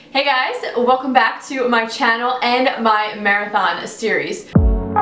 Hey guys, welcome back to my channel and my marathon series.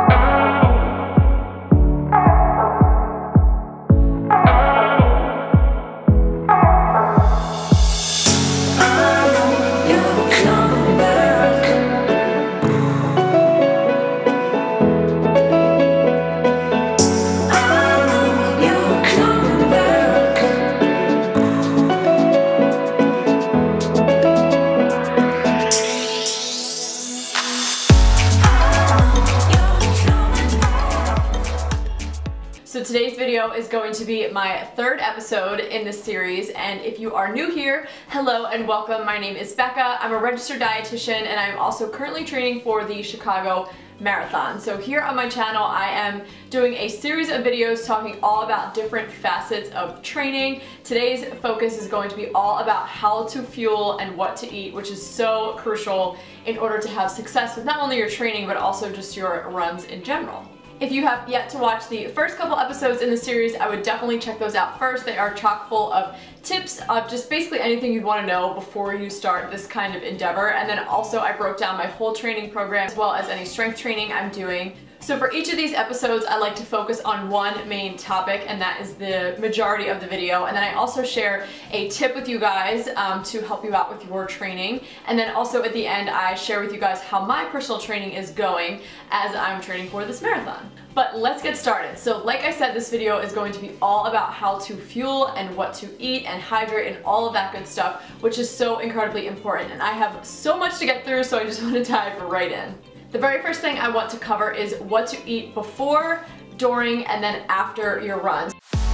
So today's video is going to be my third episode in this series, and if you are new here, hello and welcome. My name is Becca. I'm a registered dietitian and I'm also currently training for the Chicago Marathon. So here on my channel I am doing a series of videos talking all about different facets of training. Today's focus is going to be all about how to fuel and what to eat, which is so crucial in order to have success with not only your training but also just your runs in general. If you have yet to watch the first couple episodes in the series, I would definitely check those out first. They are chock full of tips of just basically anything you'd want to know before you start this kind of endeavor. And then also I broke down my whole training program as well as any strength training I'm doing. So for each of these episodes, I like to focus on one main topic, and that is the majority of the video. And then I also share a tip with you guys to help you out with your training. And then also at the end, I share with you guys how my personal training is going as I'm training for this marathon. But let's get started. So like I said, this video is going to be all about how to fuel and what to eat and hydrate and all of that good stuff, which is so incredibly important. And I have so much to get through, so I just want to dive right in. The very first thing I want to cover is what to eat before, during, and then after your runs.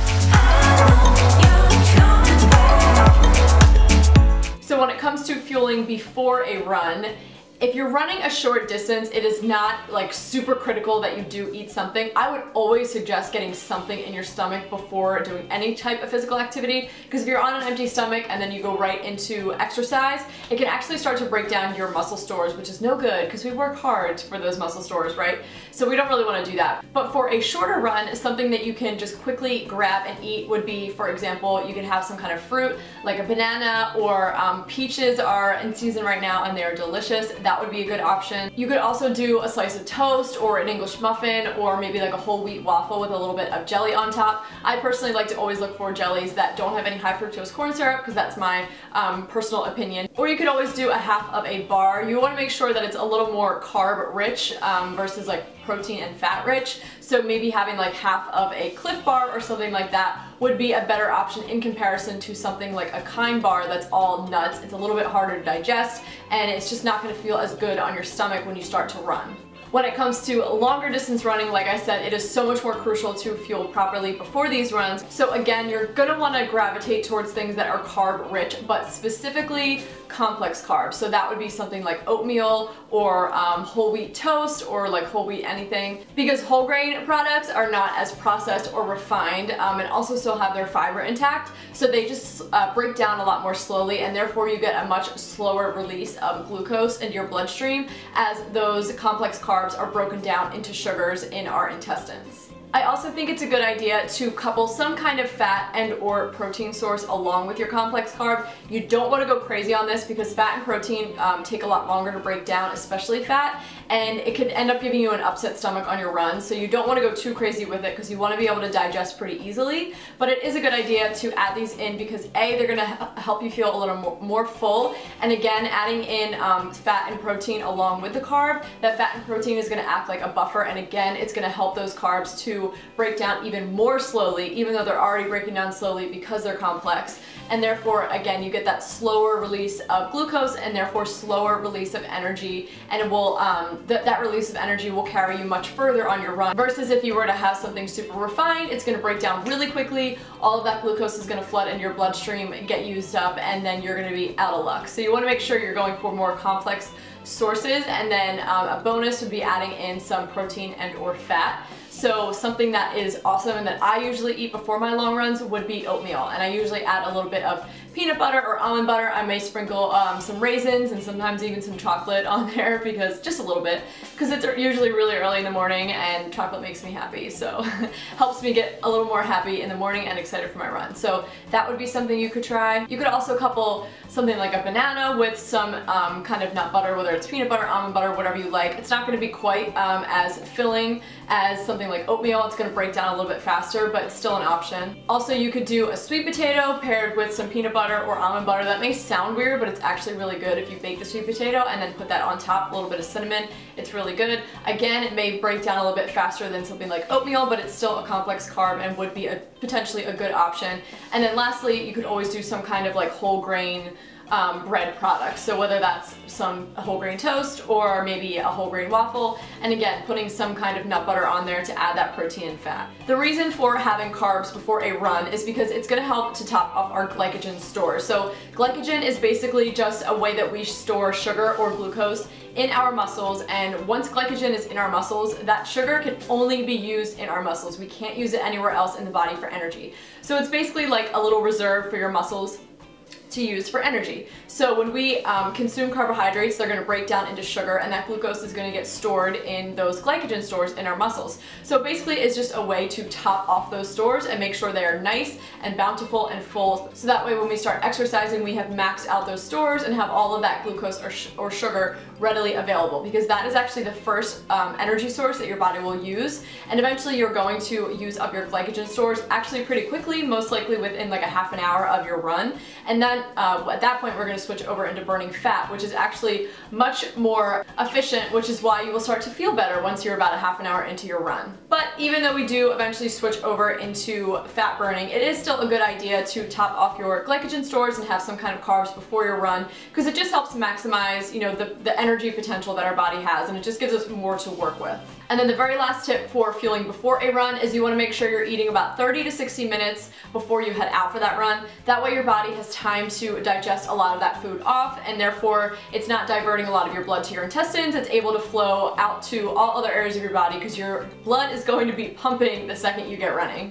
So when it comes to fueling before a run, if you're running a short distance, it is not like super critical that you do eat something. I would always suggest getting something in your stomach before doing any type of physical activity, because if you're on an empty stomach and then you go right into exercise, it can actually start to break down your muscle stores, which is no good because we work hard for those muscle stores, right? So we don't really want to do that. But for a shorter run, something that you can just quickly grab and eat would be, for example, you could have some kind of fruit like a banana, or peaches are in season right now and they're delicious. That would be a good option. You could also do a slice of toast or an English muffin, or maybe like a whole wheat waffle with a little bit of jelly on top. I personally like to always look for jellies that don't have any high fructose corn syrup, because that's my personal opinion. Or you could always do a half of a bar. You want to make sure that it's a little more carb rich versus like protein and fat rich. So maybe having like half of a Cliff Bar or something like that would be a better option in comparison to something like a Kind bar that's all nuts. It's a little bit harder to digest and it's just not going to feel as good on your stomach when you start to run. When it comes to longer distance running, like I said, it is so much more crucial to fuel properly before these runs. So again, you're gonna wanna gravitate towards things that are carb rich, but specifically complex carbs. So that would be something like oatmeal or whole wheat toast, or like whole wheat anything, because whole grain products are not as processed or refined and also still have their fiber intact. So they just break down a lot more slowly, and therefore you get a much slower release of glucose into your bloodstream as those complex carbs are broken down into sugars in our intestines. I also think it's a good idea to couple some kind of fat and or protein source along with your complex carb. You don't want to go crazy on this because fat and protein take a lot longer to break down, especially fat, and it could end up giving you an upset stomach on your run. So you don't want to go too crazy with it because you want to be able to digest pretty easily. But it is a good idea to add these in because A, they're going to help you feel a little more full, and again, adding in fat and protein along with the carb, that fat and protein is going to act like a buffer, and again, it's going to help those carbs to break down even more slowly, even though they're already breaking down slowly because they're complex. And therefore, again, you get that slower release of glucose and therefore slower release of energy, and it will that release of energy will carry you much further on your run, versus if you were to have something super refined, it's going to break down really quickly, all of that glucose is going to flood into your bloodstream, get used up, and then you're going to be out of luck. So you want to make sure you're going for more complex sources, and then a bonus would be adding in some protein and or fat. So something that is awesome and that I usually eat before my long runs would be oatmeal, and I usually add a little bit of peanut butter or almond butter. I may sprinkle some raisins and sometimes even some chocolate on there, because just a little bit, because it's usually really early in the morning and chocolate makes me happy, so helps me get a little more happy in the morning and excited for my run. So that would be something you could try. You could also couple something like a banana with some kind of nut butter, whether it's peanut butter, almond butter, whatever you like. It's not going to be quite as filling as something like oatmeal. It's going to break down a little bit faster, but it's still an option. Also, you could do a sweet potato paired with some peanut butter or almond butter. That may sound weird, but it's actually really good if you bake the sweet potato and then put that on top, a little bit of cinnamon. It's really good. Again, it may break down a little bit faster than something like oatmeal, but it's still a complex carb and would be potentially a good option. And then lastly, you could always do some kind of like whole grain bread products. So whether that's some whole grain toast or maybe a whole grain waffle, and again, putting some kind of nut butter on there to add that protein and fat. The reason for having carbs before a run is because it's going to help to top up our glycogen stores. So glycogen is basically just a way that we store sugar or glucose in our muscles, and once glycogen is in our muscles, that sugar can only be used in our muscles. We can't use it anywhere else in the body for energy. So it's basically like a little reserve for your muscles to use for energy. So when we consume carbohydrates, they're going to break down into sugar, and that glucose is going to get stored in those glycogen stores in our muscles. So basically it's just a way to top off those stores and make sure they are nice and bountiful and full, so that way when we start exercising we have maxed out those stores and have all of that glucose or sugar readily available, because that is actually the first energy source that your body will use, and eventually you're going to use up your glycogen stores actually pretty quickly, most likely within like a half an hour of your run. And then at that point we're going to switch over into burning fat, which is actually much more efficient, which is why you will start to feel better once you're about a half an hour into your run. But even though we do eventually switch over into fat burning, it is still a good idea to top off your glycogen stores and have some kind of carbs before your run, because it just helps maximize, you know, the energy potential that our body has, and it just gives us more to work with. And then the very last tip for fueling before a run is you want to make sure you're eating about 30 to 60 minutes before you head out for that run. That way your body has time to digest a lot of that food off, and therefore it's not diverting a lot of your blood to your intestines. It's able to flow out to all other areas of your body, because your blood is going to be pumping the second you get running.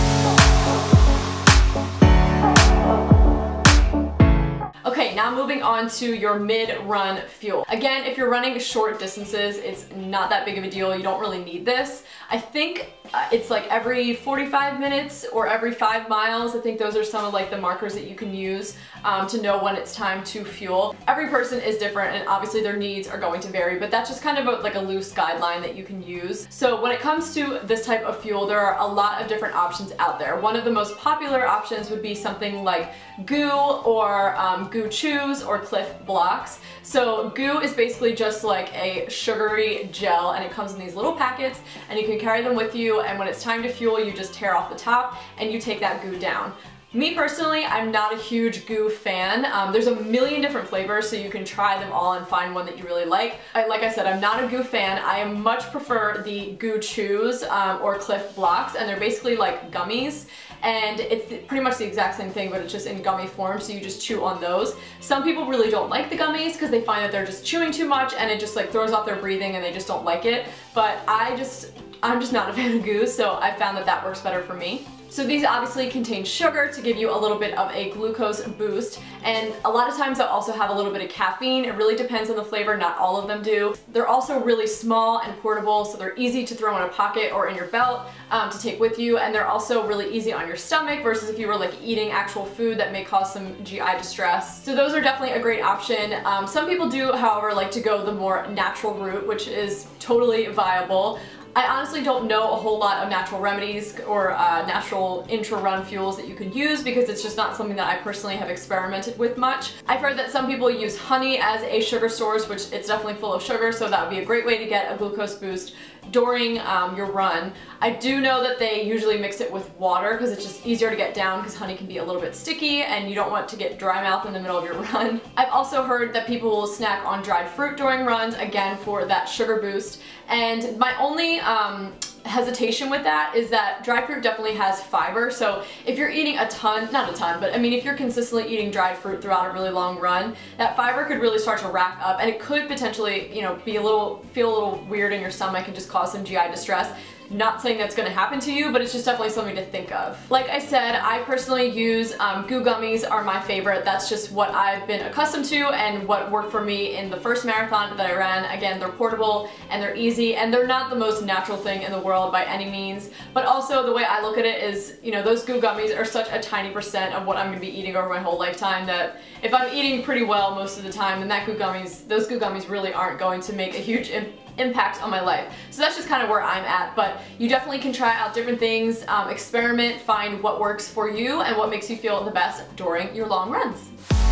Okay, now moving on to your mid-run fuel. Again, if you're running short distances, it's not that big of a deal. You don't really need this. I think it's like every 45 minutes or every 5 miles. I think those are some of like the markers that you can use to know when it's time to fuel. Every person is different, and obviously their needs are going to vary, but that's just kind of like a loose guideline that you can use. So when it comes to this type of fuel, there are a lot of different options out there. One of the most popular options would be something like goo or goo chews or Cliff blocks. So goo is basically just like a sugary gel, and it comes in these little packets, and you can carry them with you, and when it's time to fuel you just tear off the top and you take that goo down. Me personally, I'm not a huge goo fan. There's a million different flavors, so you can try them all and find one that you really like. Like I said, I'm not a goo fan. I much prefer the goo chews or Cliff blocks, and they're basically like gummies. And it's pretty much the exact same thing, but it's just in gummy form, so you just chew on those. Some people really don't like the gummies because they find that they're just chewing too much and it just like throws off their breathing and they just don't like it. But I'm just not a fan of goo, so I found that that works better for me. So these obviously contain sugar to give you a little bit of a glucose boost, and a lot of times they'll also have a little bit of caffeine. It really depends on the flavor, not all of them do. They're also really small and portable, so they're easy to throw in a pocket or in your belt to take with you, and they're also really easy on your stomach versus if you were like eating actual food that may cause some GI distress. So those are definitely a great option. Some people do, however, like to go the more natural route, which is totally viable. I honestly don't know a whole lot of natural remedies or natural intra-run fuels that you can use, because it's just not something that I personally have experimented with much. I've heard that some people use honey as a sugar source, which it's definitely full of sugar, so that would be a great way to get a glucose boost during your run. I do know that they usually mix it with water because it's just easier to get down, because honey can be a little bit sticky and you don't want to get dry mouth in the middle of your run. I've also heard that people will snack on dried fruit during runs, again for that sugar boost. And my only hesitation with that is that dried fruit definitely has fiber, so if you're eating a ton, not a ton, but I mean if you're consistently eating dried fruit throughout a really long run, that fiber could really start to rack up, and it could potentially, you know, feel a little weird in your stomach and just cause some GI distress. Not saying that's going to happen to you, but it's just definitely something to think of. Like I said, I personally use goo gummies are my favorite. That's just what I've been accustomed to and what worked for me in the first marathon that I ran. Again, they're portable and they're easy and they're not the most natural thing in the world by any means, but also the way I look at it is, you know, those goo gummies are such a tiny percent of what I'm going to be eating over my whole lifetime that if I'm eating pretty well most of the time, then those goo gummies really aren't going to make a huge impact on my life. So that's just kind of where I'm at, but you definitely can try out different things, experiment, find what works for you and what makes you feel the best during your long runs.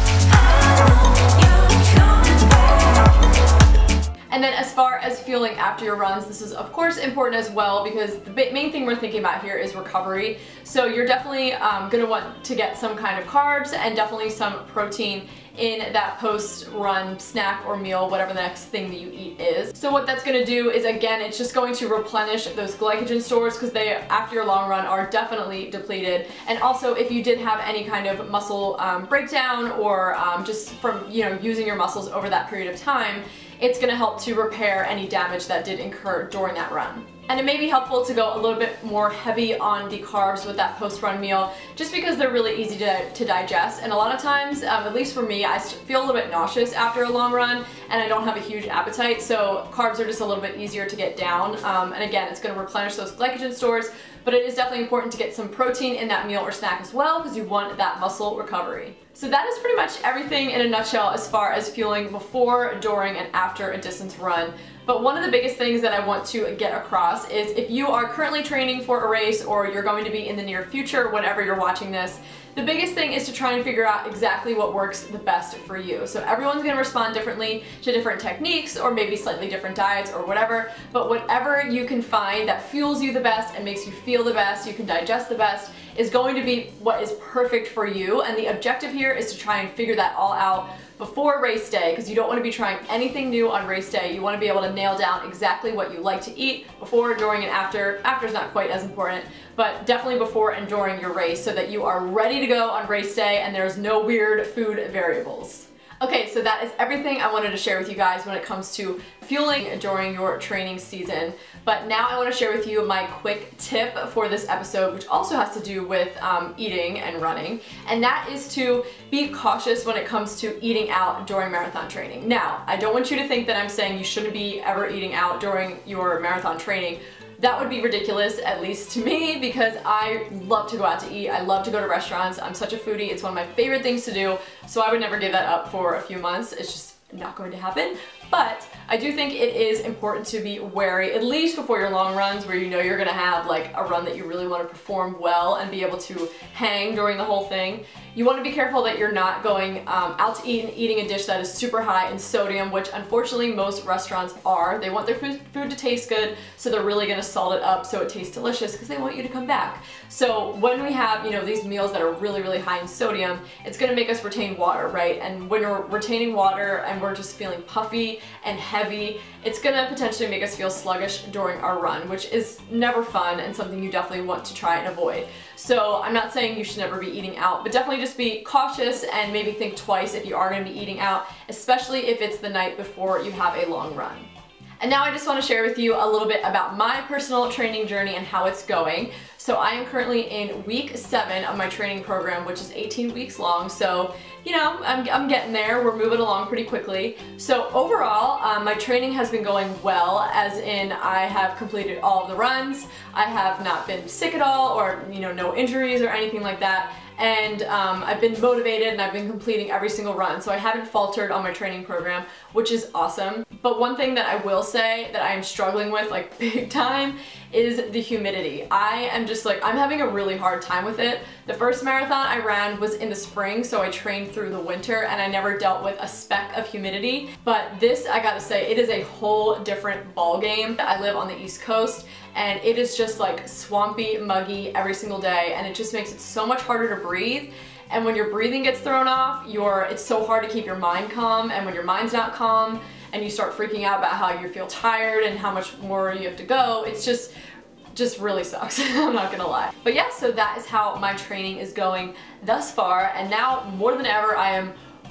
And then as far as fueling after your runs, this is of course important as well because the main thing we're thinking about here is recovery. So you're definitely going to want to get some kind of carbs and definitely some protein in that post-run snack or meal, whatever the next thing that you eat is. So what that's going to do is, again, it's just going to replenish those glycogen stores because they, after your long run, are definitely depleted. And also, if you did have any kind of muscle breakdown or just from, you know, using your muscles over that period of time, it's going to help to repair any damage that did incur during that run. And it may be helpful to go a little bit more heavy on the carbs with that post-run meal just because they're really easy to digest. And a lot of times, at least for me, I feel a little bit nauseous after a long run and I don't have a huge appetite, so carbs are just a little bit easier to get down. And again, it's going to replenish those glycogen stores, but it is definitely important to get some protein in that meal or snack as well because you want that muscle recovery. So that is pretty much everything in a nutshell as far as fueling before, during, and after a distance run. But one of the biggest things that I want to get across is if you are currently training for a race or you're going to be in the near future, whenever you're watching this, the biggest thing is to try and figure out exactly what works the best for you. So everyone's going to respond differently to different techniques or maybe slightly different diets or whatever, but whatever you can find that fuels you the best and makes you feel the best, you can digest the best, is going to be what is perfect for you. And the objective here is to try and figure that all out before race day because you don't want to be trying anything new on race day. You want to be able to nail down exactly what you like to eat before, during, and after. After is not quite as important, but definitely before and during your race so that you are ready to go on race day and there's no weird food variables. Okay, so that is everything I wanted to share with you guys when it comes to fueling during your training season. But now I want to share with you my quick tip for this episode, which also has to do with eating and running, and that is to be cautious when it comes to eating out during marathon training. Now, I don't want you to think that I'm saying you shouldn't be ever eating out during your marathon training. That would be ridiculous, at least to me, because I love to go out to eat. I love to go to restaurants. I'm such a foodie. It's one of my favorite things to do, so I would never give that up for a few months. It's just not going to happen. But I do think it is important to be wary, at least before your long runs where you know you're gonna have like a run that you really want to perform well and be able to hang during the whole thing. You want to be careful that you're not going out to eat and eating a dish that is super high in sodium, which unfortunately most restaurants are. They want their food to taste good, so they're really gonna salt it up so it tastes delicious because they want you to come back. So when we have, you know, these meals that are really, really high in sodium, it's gonna make us retain water, right? And when we're retaining water and we're just feeling puffy and heavy, it's gonna potentially make us feel sluggish during our run, which is never fun and something you definitely want to try and avoid. So I'm not saying you should never be eating out, but definitely just be cautious and maybe think twice if you are gonna be eating out, especially if it's the night before you have a long run. And now I just want to share with you a little bit about my personal training journey and how it's going. So I am currently in week 7 of my training program, which is 18 weeks long. So, you know, I'm getting there. We're moving along pretty quickly. So overall, my training has been going well, as in I have completed all of the runs. I have not been sick at all, or, you know, no injuries or anything like that. And I've been motivated and I've been completing every single run, so I haven't faltered on my training program, which is awesome. But one thing that I will say that I am struggling with, like big time, is the humidity. I am just like, I'm having a really hard time with it. The first marathon I ran was in the spring, so I trained through the winter and I never dealt with a speck of humidity. But this, I gotta say, it is a whole different ball game. I live on the East Coast and it is just like swampy, muggy every single day, and it just makes it so much harder to breathe. And when your breathing gets thrown off, it's so hard to keep your mind calm, and when your mind's not calm and you start freaking out about how you feel tired and how much more you have to go, it's just really sucks. I'm not gonna lie. But yeah, so that is how my training is going thus far, and now more than ever I am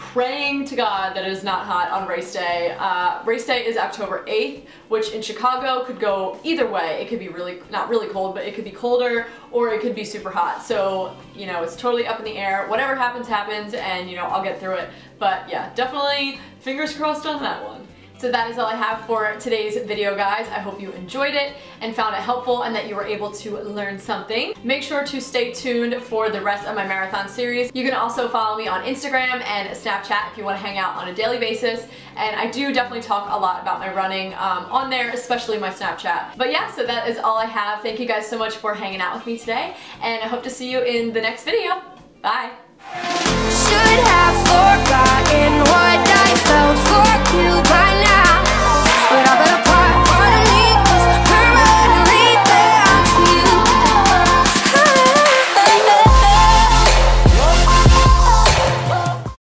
praying to God that it is not hot on race day. Race day is October 8th, which in Chicago could go either way. It could be not really cold, but it could be colder or it could be super hot. So, you know, it's totally up in the air. Whatever happens, happens, and you know, I'll get through it. But yeah, definitely fingers crossed on that one. So that is all I have for today's video, guys. I hope you enjoyed it and found it helpful and that you were able to learn something. Make sure to stay tuned for the rest of my marathon series. You can also follow me on Instagram and Snapchat if you want to hang out on a daily basis. And I do definitely talk a lot about my running on there, especially my Snapchat. But yeah, so that is all I have. Thank you guys so much for hanging out with me today, and I hope to see you in the next video. Bye! Should have forgot.